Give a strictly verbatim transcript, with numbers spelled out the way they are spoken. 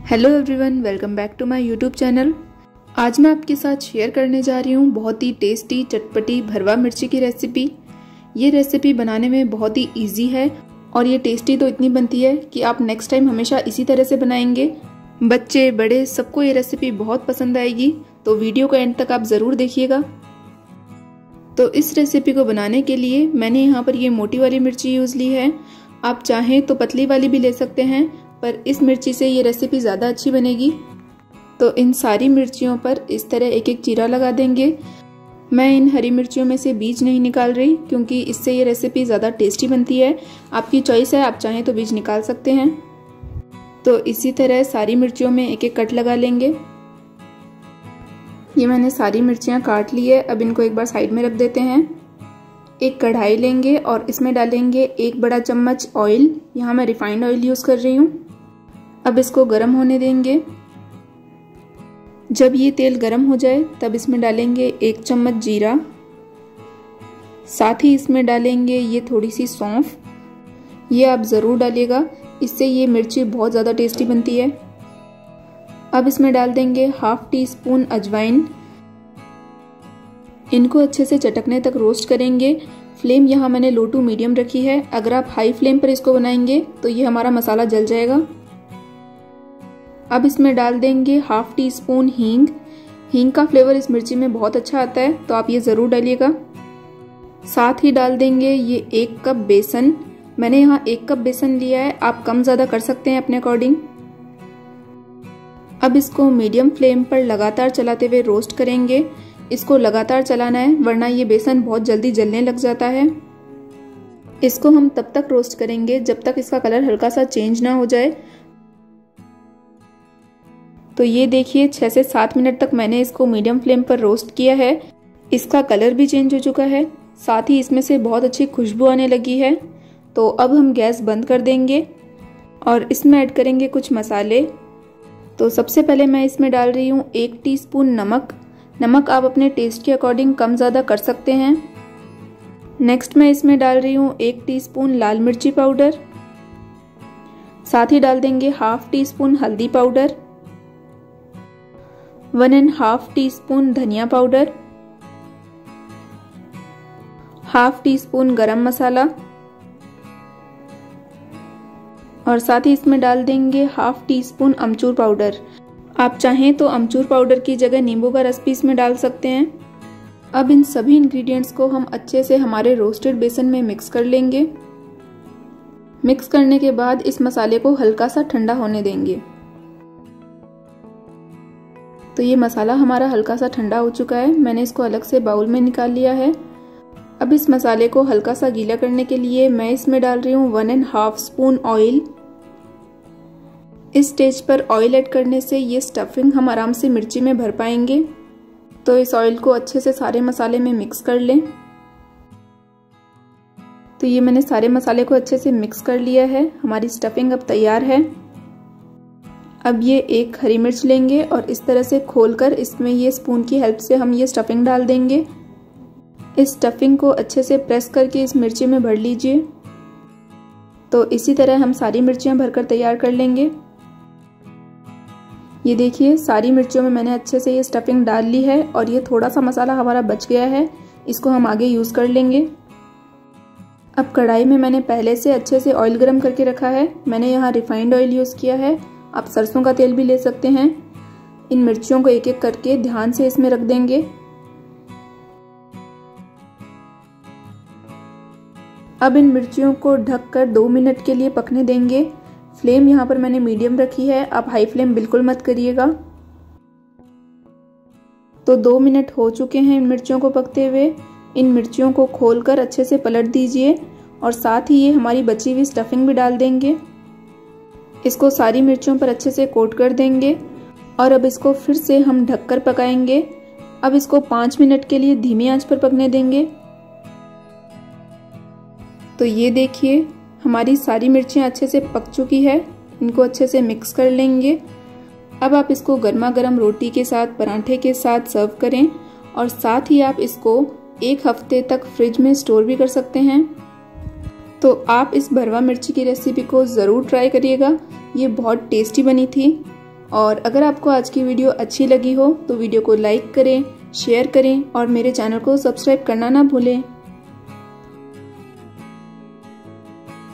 Hello everyone, welcome back to my YouTube channel. आज मैं आपके साथ शेयर करने जा रही हूँ बहुत ही टेस्टी चटपटी भरवा मिर्ची की रेसिपी। ये रेसिपी बनाने में बहुत ही इजी है और ये टेस्टी तो इतनी बनती है कि आप नेक्स्ट टाइम हमेशा इसी तरह से बनाएंगे। बच्चे बड़े सबको ये रेसिपी बहुत पसंद आएगी, तो वीडियो को एंड तक आप ज़रूर देखिएगा। तो इस रेसिपी को बनाने के लिए मैंने यहाँ पर ये मोटी वाली मिर्ची यूज़ ली है। आप चाहें तो पतली वाली भी ले सकते हैं, पर इस मिर्ची से ये रेसिपी ज़्यादा अच्छी बनेगी। तो इन सारी मिर्चियों पर इस तरह एक एक चीरा लगा देंगे। मैं इन हरी मिर्चियों में से बीज नहीं निकाल रही क्योंकि इससे ये रेसिपी ज़्यादा टेस्टी बनती है। आपकी चॉइस है, आप चाहें तो बीज निकाल सकते हैं। तो इसी तरह सारी मिर्चियों में एक एक कट लगा लेंगे। ये मैंने सारी मिर्चियाँ काट ली है। अब इनको एक बार साइड में रख देते हैं। एक कढ़ाई लेंगे और इसमें डालेंगे एक बड़ा चम्मच ऑयल। यहाँ मैं रिफाइंड ऑयल यूज़ कर रही हूँ। अब इसको गर्म होने देंगे। जब ये तेल गर्म हो जाए तब इसमें डालेंगे एक चम्मच जीरा, साथ ही इसमें डालेंगे ये थोड़ी सी सौंफ। ये आप ज़रूर डालिएगा, इससे ये मिर्ची बहुत ज़्यादा टेस्टी बनती है। अब इसमें डाल देंगे हाफ टी स्पून अजवाइन। इनको अच्छे से चटकने तक रोस्ट करेंगे। फ्लेम यहाँ मैंने लो टू मीडियम रखी है। अगर आप हाई फ्लेम पर इसको बनाएंगे तो ये हमारा मसाला जल जाएगा। अब इसमें डाल देंगे हाफ टी स्पून हींग। हींग का फ्लेवर इस मिर्ची में बहुत अच्छा आता है, तो आप ये ज़रूर डालिएगा। साथ ही डाल देंगे ये एक कप बेसन। मैंने यहाँ एक कप बेसन लिया है, आप कम ज़्यादा कर सकते हैं अपने अकॉर्डिंग। अब इसको मीडियम फ्लेम पर लगातार चलाते हुए रोस्ट करेंगे। इसको लगातार चलाना है, वरना ये बेसन बहुत जल्दी जलने लग जाता है। इसको हम तब तक रोस्ट करेंगे जब तक इसका कलर हल्का सा चेंज ना हो जाए। तो ये देखिए, छः से सात मिनट तक मैंने इसको मीडियम फ्लेम पर रोस्ट किया है। इसका कलर भी चेंज हो चुका है, साथ ही इसमें से बहुत अच्छी खुशबू आने लगी है। तो अब हम गैस बंद कर देंगे और इसमें ऐड करेंगे कुछ मसाले। तो सबसे पहले मैं इसमें डाल रही हूँ एक टीस्पून नमक। नमक आप अपने टेस्ट के अकॉर्डिंग कम ज़्यादा कर सकते हैं। नेक्स्ट मैं इसमें डाल रही हूँ एक टीस्पून लाल मिर्ची पाउडर। साथ ही डाल देंगे हाफ टी स्पून हल्दी powder, one and half teaspoon धनिया पाउडर, हाफ टी स्पून गरम मसाला और साथ ही इसमें डाल देंगे हाफ टी स्पून अमचूर पाउडर। आप चाहें तो अमचूर पाउडर की जगह नींबू का रस भी इसमें डाल सकते हैं। अब इन सभी इंग्रेडिएंट्स को हम अच्छे से हमारे रोस्टेड बेसन में मिक्स कर लेंगे। मिक्स करने के बाद इस मसाले को हल्का सा ठंडा होने देंगे। तो ये मसाला हमारा हल्का सा ठंडा हो चुका है। मैंने इसको अलग से बाउल में निकाल लिया है। अब इस मसाले को हल्का सा गीला करने के लिए मैं इसमें डाल रही हूँ one and half spoon oil. इस स्टेज पर ऑयल ऐड करने से ये स्टफिंग हम आराम से मिर्ची में भर पाएंगे। तो इस ऑयल को अच्छे से सारे मसाले में मिक्स कर लें। तो ये मैंने सारे मसाले को अच्छे से मिक्स कर लिया है। हमारी स्टफिंग अब तैयार है। अब ये एक हरी मिर्च लेंगे और इस तरह से खोलकर इसमें ये स्पून की हेल्प से हम ये स्टफिंग डाल देंगे। इस स्टफिंग को अच्छे से प्रेस करके इस मिर्ची में भर लीजिए। तो इसी तरह हम सारी मिर्चियाँ भरकर तैयार कर लेंगे। ये देखिए, सारी मिर्चियों में मैंने अच्छे से ये स्टफिंग डाल ली है और ये थोड़ा सा मसाला हमारा बच गया है। इसको हम आगे यूज़ कर लेंगे। अब कढ़ाई में मैंने पहले से अच्छे से ऑयल गर्म करके रखा है। मैंने यहाँ रिफाइंड ऑयल यूज़ किया है, आप सरसों का तेल भी ले सकते हैं। इन मिर्चियों को एक एक करके ध्यान से इसमें रख देंगे। अब इन मिर्चियों को ढककर दो मिनट के लिए पकने देंगे। फ्लेम यहाँ पर मैंने मीडियम रखी है, आप हाई फ्लेम बिल्कुल मत करिएगा। तो दो मिनट हो चुके हैं इन मिर्चियों को पकते हुए। इन मिर्चियों को खोलकर अच्छे से पलट दीजिए और साथ ही ये हमारी बची हुई स्टफिंग भी डाल देंगे। इसको सारी मिर्चियों पर अच्छे से कोट कर देंगे और अब इसको फिर से हम ढककर पकाएंगे। अब इसको पाँच मिनट के लिए धीमी आंच पर पकने देंगे। तो ये देखिए, हमारी सारी मिर्चियाँ अच्छे से पक चुकी है। इनको अच्छे से मिक्स कर लेंगे। अब आप इसको गर्मा गर्म रोटी के साथ, पराठे के साथ सर्व करें और साथ ही आप इसको एक हफ्ते तक फ्रिज में स्टोर भी कर सकते हैं। तो आप इस भरवा मिर्ची की रेसिपी को ज़रूर ट्राई करिएगा। ये बहुत टेस्टी बनी थी। और अगर आपको आज की वीडियो अच्छी लगी हो तो वीडियो को लाइक करें, शेयर करें और मेरे चैनल को सब्सक्राइब करना ना भूलें।